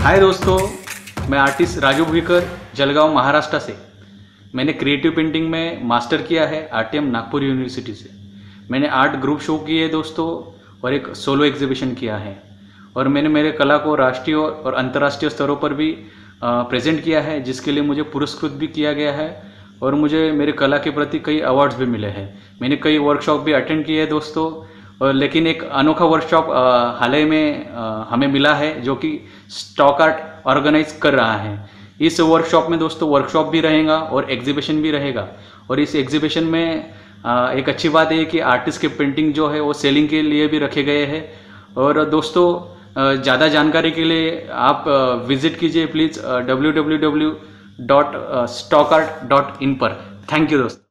हाय दोस्तों, मैं आर्टिस्ट राजू भुईकर जलगांव महाराष्ट्र से। मैंने क्रिएटिव पेंटिंग में मास्टर किया है आरटीएम नागपुर यूनिवर्सिटी से। मैंने आर्ट ग्रुप शो किए दोस्तों और एक सोलो एग्जीबिशन किया है और मैंने मेरे कला को राष्ट्रीय और अंतर्राष्ट्रीय स्तरों पर भी प्रेजेंट किया है, जिसके लिए मुझे पुरस्कृत भी किया गया है और मुझे मेरे कला के प्रति कई अवार्ड्स भी मिले हैं। मैंने कई वर्कशॉप भी अटेंड किए हैं दोस्तों, और लेकिन एक अनोखा वर्कशॉप हाल ही में हमें मिला है जो कि स्टॉक आर्ट ऑर्गेनाइज कर रहा है। इस वर्कशॉप में दोस्तों वर्कशॉप भी रहेगा और एग्जीबिशन भी रहेगा। और इस एग्जीबिशन में एक अच्छी बात है कि आर्टिस्ट के पेंटिंग जो है वो सेलिंग के लिए भी रखे गए हैं। और दोस्तों ज़्यादा जानकारी के लिए आप विजिट कीजिए प्लीज़ www.stockart.in पर। थैंक यू दोस्तों।